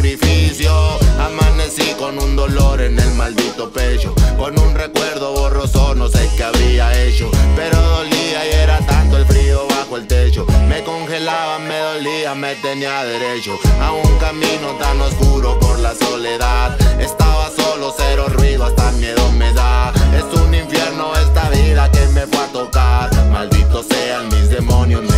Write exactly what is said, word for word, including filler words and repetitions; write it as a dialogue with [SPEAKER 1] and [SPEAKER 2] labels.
[SPEAKER 1] sacrificio. Amanecí con un dolor en el maldito pecho, con un recuerdo borroso, no sé qué habría hecho. Pero dolía y era tanto el frío bajo el techo. Me congelaba, me dolía, me tenía derecho a un camino tan oscuro por la soledad. Estaba solo, cero ruido, hasta miedo me da. Es un infierno esta vida que me fue a tocar. Malditos sean mis demonios.